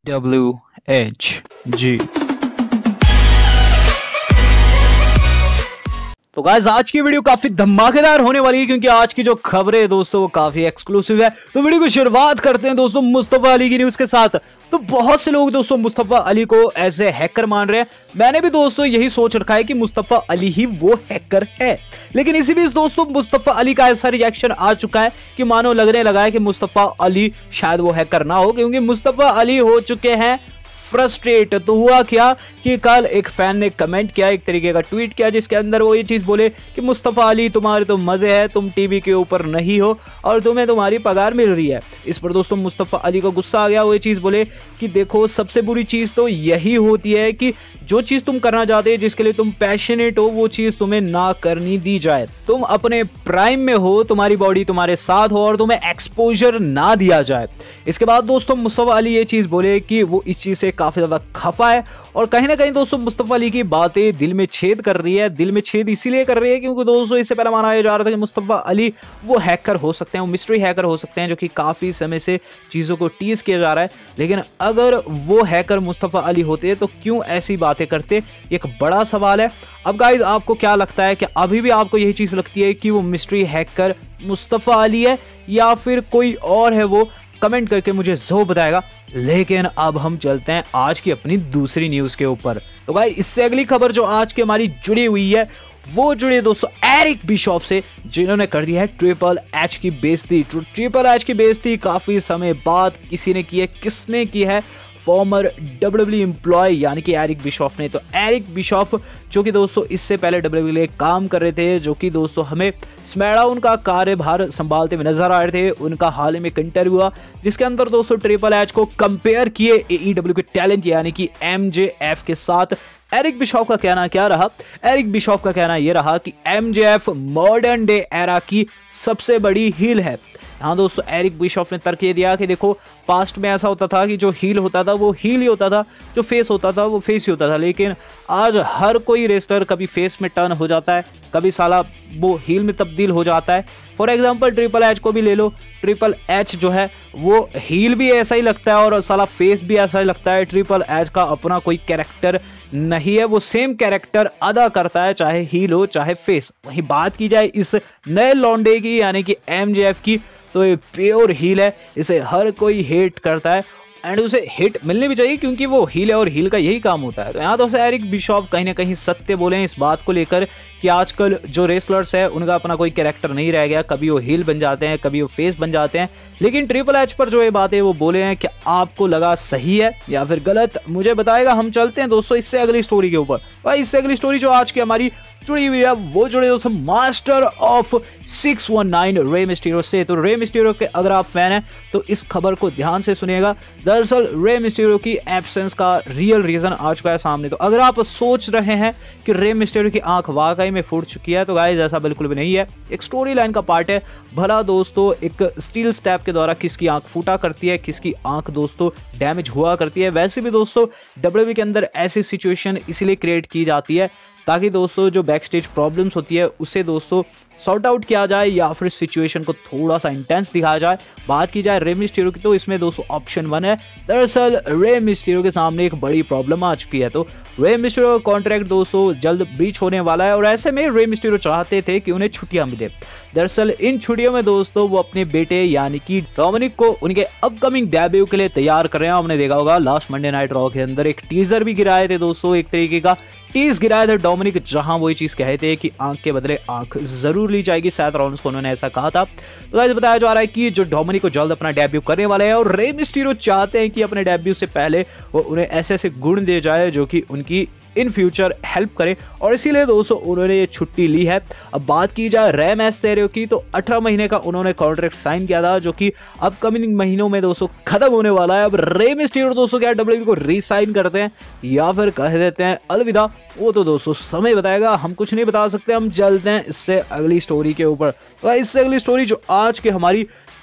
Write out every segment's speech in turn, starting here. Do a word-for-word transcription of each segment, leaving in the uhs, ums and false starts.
W H G. तो guys आज की वीडियो काफी धमाकेदार होने वाली है क्योंकि आज की जो खबरें है दोस्तों वो काफी एक्सक्लूसिव है। तो वीडियो की शुरुआत करते हैं दोस्तों मुस्तफा अली की न्यूज के साथ। तो बहुत से लोग दोस्तों मुस्तफा अली को ऐसे हैकर मान रहे हैं। मैंने भी दोस्तों यही सोच रखा है कि मुस्तफा अली ही वो हैकर है, लेकिन इसी बीच दोस्तों मुस्तफा अली का ऐसा रिएक्शन आ चुका है कि मानो लगने लगा है कि मुस्तफा अली शायद वो हैकर ना हो, क्योंकि मुस्तफा अली हो चुके हैं फ्रस्ट्रेट। तो हुआ क्या कि कल एक फैन ने कमेंट किया, एक तरीके का ट्वीट किया, जिसके अंदर वो ये चीज बोले कि मुस्तफा अली तुम्हारे तो मजे है, तुम टीवी के ऊपर नहीं हो और तुम्हें तुम्हारी पगार मिल रही है। इस पर दोस्तों मुस्तफा अली को गुस्सा आ गया। वो ये चीज बोले कि देखो सबसे बुरी चीज तो यही होती है कि जो चीज तुम करना चाहते हो, जिसके लिए तुम पैशनेट हो, वो चीज तुम्हें ना करनी दी जाए। तुम अपने प्राइम में हो, तुम्हारी बॉडी तुम्हारे साथ हो और तुम्हें एक्सपोजर ना दिया जाए। इसके बाद दोस्तों मुस्तफा अली ये चीज बोले कि वो इस चीज से काफी ज्यादा खफा है और कहीं ना कहीं दोस्तों मुस्तफा अली की बातें दिल में छेद कर रही है। दिल में छेद इसीलिए कर रही है क्योंकि दोस्तों इससे पहले माना जा रहा था कि मुस्तफा अली वो हैकर हो सकते हैं, वो मिस्ट्री हैकर हो सकते हैं जो कि काफी समय से चीजों को टीज किया जा रहा है। लेकिन अगर वो हैकर मुस्तफा अली होते तो क्यों ऐसी बातें करते, एक बड़ा सवाल है। अब गाइस आपको क्या लगता है कि अभी भी आपको यही चीज लगती है कि वो मिस्ट्री हैकर मुस्तफा अली है या फिर कोई और है? वो कमेंट करके मुझे जरूर बताएगा। लेकिन अब हम चलते हैं आज की अपनी दूसरी न्यूज के ऊपर। तो भाई इससे अगली खबर जो आज की हमारी जुड़ी हुई है वो जुड़ी है दोस्तों एरिक बिशॉफ से, जिन्होंने कर दिया है ट्रिपल एच की बेइज्जती। ट्रिपल एच की बेइज्जती काफी समय बाद किसी ने की है। किसने की है? फॉर्मर डब्ल्यू डब्ल्यू एम्प्लॉय यानी कि एरिक बिशॉफ ने। तो एरिक बिशॉफ जो कि दोस्तों इससे पहले डब्ल्यू डब्ल्यू के लिए काम कर रहे थे, जो कि दोस्तों हमें स्मैकडाउन का कार्यभार संभालते हुए नजर आ रहे थे। उनका हाल ही में एक इंटरव्यू हुआ जिसके अंदर दोस्तों ट्रिपल एच को कंपेयर किए एईडब्ल्यू के टैलेंट यानी कि एमजेएफ के साथ। एरिक बिशॉफ का कहना क्या रहा? एरिक बिशॉफ का कहना यह रहा कि एमजेएफ मॉडर्न डे एरा की सबसे बड़ी हील है। हाँ दोस्तों एरिक बिशॉफ ने तर्क ये दिया कि देखो पास्ट में ऐसा होता था कि जो हील होता था वो हील ही होता था, जो फेस होता था वो फेस ही होता था, लेकिन आज हर कोई रेसलर कभी फेस में टर्न हो जाता है, कभी साला वो हील में तब्दील हो जाता है। फॉर एग्जांपल ट्रिपल एच को भी ले लो। ट्रिपल एच जो है वो हील भी ऐसा ही लगता है और साला फेस भी ऐसा ही लगता है। ट्रिपल एच का अपना कोई कैरेक्टर नहीं है, वो सेम कैरेक्टर अदा करता है चाहे हील हो चाहे फेस। वहीं बात की जाए इस नए लॉन्डे की यानी कि एमजेएफ की, तो ये प्योर हील है, इसे हर कोई हेट करता है एंड उसे हिट मिलनी भी चाहिए क्योंकि वो हील है और हील का यही काम होता है। तो यहाँ दोस्तों एरिक बिशॉफ कहीं ना कहीं सत्य बोले हैं इस बात को लेकर कि आजकल जो रेसलर्स है उनका अपना कोई कैरेक्टर नहीं रह गया, कभी वो हील बन जाते हैं, कभी वो फेस बन जाते हैं। लेकिन ट्रिपल एच पर जो ये बातें वो बोले हैं कि आपको लगा सही है या फिर गलत, मुझे बताएगा। हम चलते हैं दोस्तों इससे अगली स्टोरी के ऊपर। भाई इससे अगली स्टोरी जो आज की हमारी जुड़ी हुई है वो जुड़े दोस्तों master of six one nine Rey Mysterio से। तो रे मिस्टीरियो के अगर आप फैन हैं तो इस खबर को ध्यान से सुनिएगा। दरअसल रे मिस्टीरियो की एब्सेंस का रियल रीजन आ चुका है सामने। तो अगर आप सोच रहे हैं कि रे मिस्टीरियो की आंख वाकई में फूट चुकी है तो गाइस ऐसा बिल्कुल भी नहीं है, एक स्टोरी लाइन का पार्ट है। भला दोस्तों एक स्टील स्टैप के द्वारा किसकी आंख फूटा करती है, किसकी आंख दोस्तों डैमेज हुआ करती है। वैसे भी दोस्तों डब्ल्यूडब्ल्यूई के अंदर ऐसी सिचुएशन इसलिए क्रिएट की जाती है ताकि दोस्तों जो बैक स्टेज प्रॉब्लम्स होती है उसे दोस्तों सॉर्ट आउट किया जाए या फिर सिचुएशन को थोड़ा सा इंटेंस दिखाया जाए। बात की जाए रे मिस्टीरियो की तो इसमें दोस्तों ऑप्शन वन है। दरअसल रे मिस्टीरियो के सामने एक बड़ी प्रॉब्लम आ चुकी है। तो रे मिस्टीरियो का कॉन्ट्रैक्ट दोस्तों जल्द ब्रीच होने वाला है और ऐसे में रे मिस्टीरियो चाहते थे कि उन्हें छुट्टियां मिले। दरअसल इन छुट्टियों में दोस्तों वो अपने बेटे यानी कि डोमिनिक को उनके अपकमिंग डेब्यू के लिए तैयार कर रहे हैं। हमने देखा होगा लास्ट मंडे नाइट रॉ के अंदर एक टीजर भी गिराए थे दोस्तों, एक तरीके का टीज गिराए थे डोमिनिक, जहां वो ये चीज कहे थे कि आंख के बदले आंख जरूर ली जाएगी। सैथ रॉलिन्स को उन्होंने ऐसा कहा था। तो गाइस बताया जा रहा है कि जो डोमिनिक को जल्द अपना डेब्यू करने वाले हैं और रे मिस्टीरियो चाहते हैं कि अपने डेब्यू से पहले वो उन्हें ऐसे ऐसे गुण दे जाए जो कि उनकी इन फ्यूचर हेल्प करे और इसीलिए दोस्तों उन्होंने ये छुट्टी ली है। अब बात की जाए रे मिस्टीरियो की तो अठारह महीने का उन्होंने कॉन्ट्रैक्ट साइन किया था जो कि अपकमिंग महीनों में दोस्तों खत्म होने वाला है। अब रे मिस्टीरियो दोस्तों क्या डब्ल्यूडब्ल्यूई को री साइन करते हैं या फिर कह देते हैं अलविदा, वो तो दोस्तों समय बताएगा, हम कुछ नहीं बता सकते। हम चलते हैं इससे अगली स्टोरी के ऊपर। तो इससे अगली स्टोरी जो आज की हमारी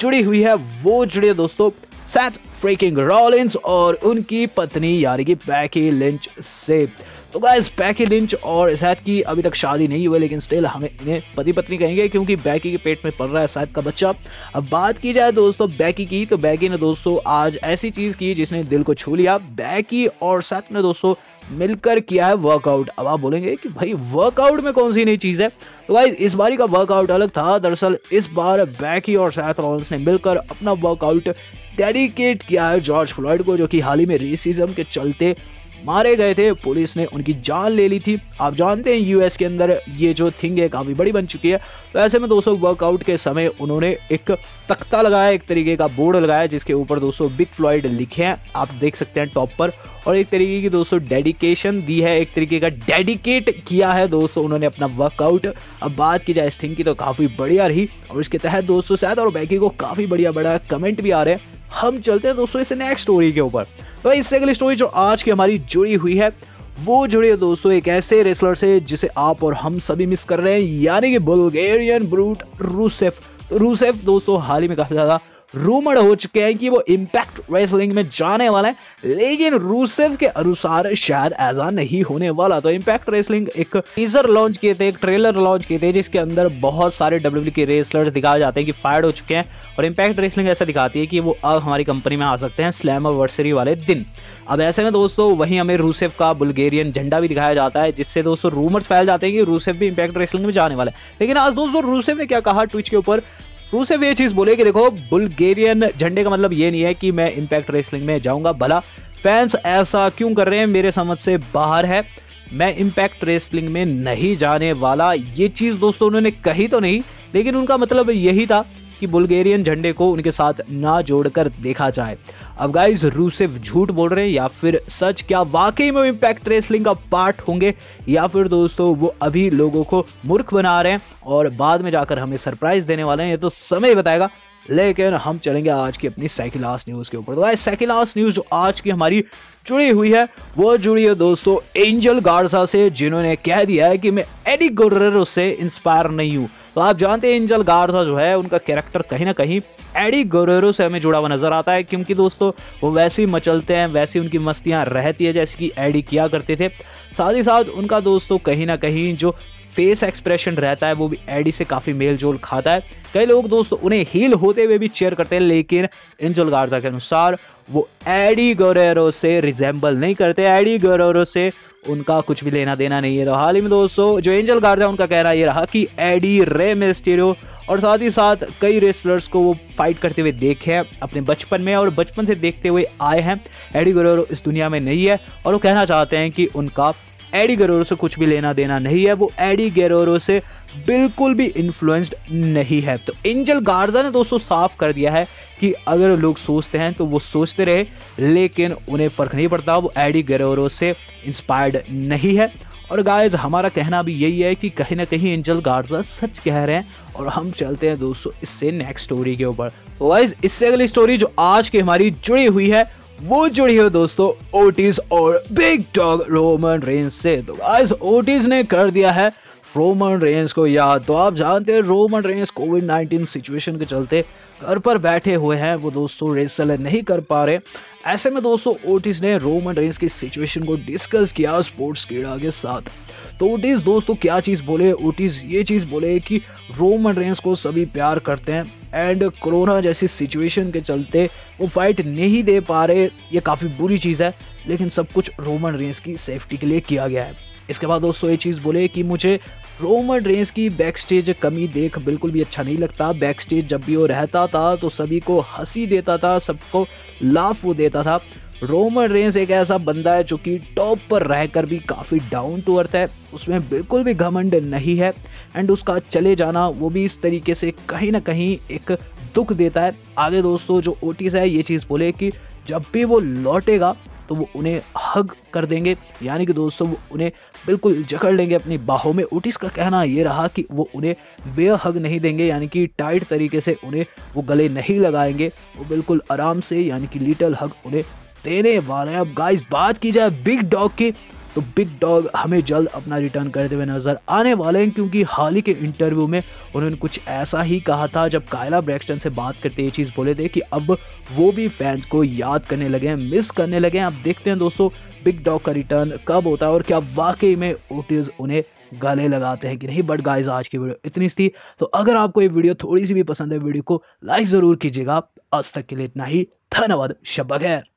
जुड़ी हुई है वो जुड़ी है दोस्तों सेथ फ्रीकिंग रॉलिंस और उनकी पत्नी यानी कि बैकी लिंच से। तो गाइस बैकी लिंच और सेथ की अभी तक शादी नहीं हुई, लेकिन स्टिल हमें इन्हें पति पत्नी कहेंगे क्योंकि बैकी के पेट में पल रहा है सेथ का बच्चा। अब बात की जाए दोस्तों बैकी की, तो बैकी ने दोस्तों आज ऐसी चीज की जिसने दिल को छू लिया। बैकी और सेथ ने दोस्तों मिलकर किया है वर्कआउट। अब आप बोलेंगे कि भाई वर्कआउट में कौन सी नई चीज है, तो गाइस इस बारी का वर्कआउट अलग था। दरअसल इस बार बैकी और सेथ रॉलिंस ने मिलकर अपना वर्कआउट डेडिकेट किया है जॉर्ज फ्लॉयड को, जो कि हाल ही में रेसिज्म के चलते मारे गए थे। पुलिस ने उनकी जान ले ली थी। आप जानते हैं यूएस के अंदर ये जो थिंग है काफी बड़ी बन चुकी है। तो ऐसे में दोस्तों वर्कआउट के समय उन्होंने एक तख्ता लगाया, एक तरीके का बोर्ड लगाया जिसके ऊपर दोस्तों बिग फ्लॉयड लिखे हैं, आप देख सकते हैं टॉप पर, और एक तरीके की दोस्तों डेडिकेशन दी है, एक तरीके का डेडिकेट किया है दोस्तों उन्होंने अपना वर्कआउट। अब बात की जाए इस थिंग की तो काफी बढ़िया रही, और इसके तहत दोस्तों सेथ और बैकी को काफी बढ़िया बड़ा कमेंट भी आ रहे हैं। हम चलते हैं दोस्तों इस नेक्स्ट स्टोरी के ऊपर। तो इससे अगली स्टोरी जो आज की हमारी जुड़ी हुई है वो जुड़ी है दोस्तों एक ऐसे रेसलर से जिसे आप और हम सभी मिस कर रहे हैं, यानी कि बुल्गारियन ब्रूट रूसेफ। रूसेफ दोस्तों हाल ही में काफी ज्यादा रूमर हो चुके हैं कि वो इम्पैक्ट रेसलिंग में जाने वाला है, लेकिन रूसेफ के अनुसार शायद ऐसा नहीं होने वाला। तो इम्पैक्ट रेसलिंग एक टीजर लॉन्च किए थे, एक ट्रेलर लॉन्च किए थे जिसके अंदर बहुत सारे डब्ल्यूडब्ल्यूई के रेसलर्स दिखाए जाते हैं कि फायर्ड हो चुके हैं, और इम्पैक्ट रेसलिंग ऐसा दिखाती है कि वो अब हमारी कंपनी में आ सकते हैं स्लैमवर्सरी वाले दिन। अब ऐसे में दोस्तों वहीं हमें रूसेफ का बुल्गारियन झंडा भी दिखाया जाता है, जिससे दोस्तों रूमर्स फैल जाते हैं कि रूसेफ भी इम्पैक्ट रेसलिंग में जाने वाला है। लेकिन आज दोस्तों रूसेफ ने क्या कहा ट्विच के ऊपर, रूसेफ ये चीज बोले कि देखो बुल्गारियन झंडे का मतलब ये नहीं है कि मैं इम्पैक्ट रेसलिंग में जाऊंगा, भला फैंस ऐसा क्यों कर रहे हैं, मेरे समझ से बाहर है, मैं इम्पैक्ट रेसलिंग में नहीं जाने वाला। ये चीज दोस्तों उन्होंने कही तो नहीं, लेकिन उनका मतलब यही था कि बुल्गारियन झंडे को उनके साथ ना जोड़कर देखा जाए। अब गाइस रूसेफ झूठ बोल रहे हैं या फिर सच, क्या वाकई में इम्पैक्ट रेसलिंग का पार्ट होंगे, या फिर दोस्तों वो अभी लोगों को मूर्ख बना रहे हैं और बाद में जाकर हमें सरप्राइज देने वाले हैं, ये तो समय बताएगा। लेकिन हम चलेंगे आज की अपनी सेकिलास न्यूज के ऊपर। तो गाइस सेकिलास न्यूज जो आज की हमारी जुड़ी हुई है वो जुड़ी है दोस्तों एंजल गार्जा से, जिन्होंने कह दिया है कि मैं एडी गुर्रेरो से इंस्पायर नहीं हूं। तो आप जानते हैं एंजल गार्जा जो है उनका कैरेक्टर कहीं ना कहीं एडी गुर्रेरो से हमें जुड़ा हुआ नजर आता है, क्योंकि दोस्तों वो वैसे ही मचलते हैं, वैसी उनकी मस्तियां रहती है जैसे कि एडी किया करते थे। साथ ही साथ उनका दोस्तों कहीं ना कहीं जो फेस एक्सप्रेशन रहता है वो भी एडी से काफी मेल जोल खाता है। कई लोग दोस्तों उन्हें हील होते हुए भी चेयर करते हैं, लेकिन एंजल गार्जा के अनुसार वो एडी गुर्रेरो से रिजेंबल नहीं करते, एडी गुर्रेरो से उनका कुछ भी लेना देना नहीं है। तो हाल ही में दोस्तों जो एंजल गार्जा उनका कहना ये रहा कि एडी, रे मिस्टीरियो और साथ ही साथ कई रेसलर्स को वो फाइट करते हुए देखे हैं अपने बचपन में और बचपन से देखते हुए आए हैं। एडी गुर्रेरो इस दुनिया में नहीं है और वो कहना चाहते हैं कि उनका एडी गुर्रेरो से कुछ भी लेना देना नहीं है, वो एडी गुर्रेरो से बिल्कुल भी इन्फ्लुएंस्ड नहीं है। तो एंजल गार्जा ने दोस्तों साफ कर दिया है कि अगर लोग सोचते हैं तो वो सोचते रहे, लेकिन उन्हें फर्क नहीं पड़ता, वो एडी गुर्रेरो से इंस्पायर्ड नहीं है। और गाइस हमारा कहना भी यही है कि कहीं ना कहीं एंजल गार्जा सच कह रहे हैं, और हम चलते हैं दोस्तों इससे नेक्स्ट स्टोरी के ऊपर। तो गाइस इससे अगली स्टोरी जो आज की हमारी जुड़ी हुई है वो जुड़ी है दोस्तों ओटिस और बिग डॉग रोमन रेंज से। तो गाइस ओटिस ने कर दिया है रोमन रेंज को याद। तो आप जानते हैं Roman Reigns covid nineteen situation के चलते घर पर बैठे हुए हैं, वो दोस्तों रेसल नहीं कर पा रहे। ऐसे में दोस्तों ओटिस ने रोमन रेंज की सिचुएशन को डिस्कस किया स्पोर्ट्स कीड़ा के साथ। तो ओटिस दोस्तों क्या चीज बोले, ओटिस ये चीज बोले कि रोमन रेंज को सभी प्यार करते हैं एंड कोरोना जैसी सिचुएशन के चलते वो फाइट नहीं दे पा रहे, ये काफी बुरी चीज है, लेकिन सब कुछ रोमन रेंज की सेफ्टी के लिए किया गया है। इसके बाद दोस्तों ये चीज बोले कि मुझे रोमन रेंज की बैक स्टेज कमी देख बिल्कुल भी अच्छा नहीं लगता। बैक स्टेज जब भी वो रहता था तो सभी को हंसी देता था, सबको लाफ वो देता था। रोमन रेंज एक ऐसा बंदा है जो कि टॉप पर रहकर भी काफ़ी डाउन टू अर्थ है, उसमें बिल्कुल भी घमंड नहीं है एंड उसका चले जाना वो भी इस तरीके से कहीं ना कहीं एक दुख देता है। आगे दोस्तों जो ओटिस है ये चीज़ बोले कि जब भी वो लौटेगा तो वो उन्हें हग कर देंगे, यानी कि दोस्तों वो उन्हें बिल्कुल जकड़ लेंगे अपनी बाहों में। ओटिस का कहना ये रहा कि वो उन्हें बेयर हग नहीं देंगे, यानी कि टाइट तरीके से उन्हें वो गले नहीं लगाएंगे, वो बिल्कुल आराम से यानी कि लिटिल हग उन्हें देने वाले हैं। अब गाइस बात की जाए बिग डॉग की, तो बिग डॉग हमें जल्द अपना रिटर्न करते हुए नजर आने वाले हैं, क्योंकि हाल ही के इंटरव्यू में उन्होंने कुछ ऐसा ही कहा था जब कायला ब्रैक्सटन से बात करते ये चीज़ बोले थे कि अब वो भी फैंस को याद करने लगे हैं, मिस करने लगे हैं। अब देखते हैं दोस्तों बिग डॉग का रिटर्न कब होता है और क्या वाकई में ओटीज उन्हें गले लगाते हैं कि नहीं। बट गाइस आज की वीडियो इतनी थी, तो अगर आपको ये वीडियो थोड़ी सी भी पसंद है वीडियो को लाइक जरूर कीजिएगा। आज तक के लिए इतना ही, धन्यवाद, शब्बा खैर।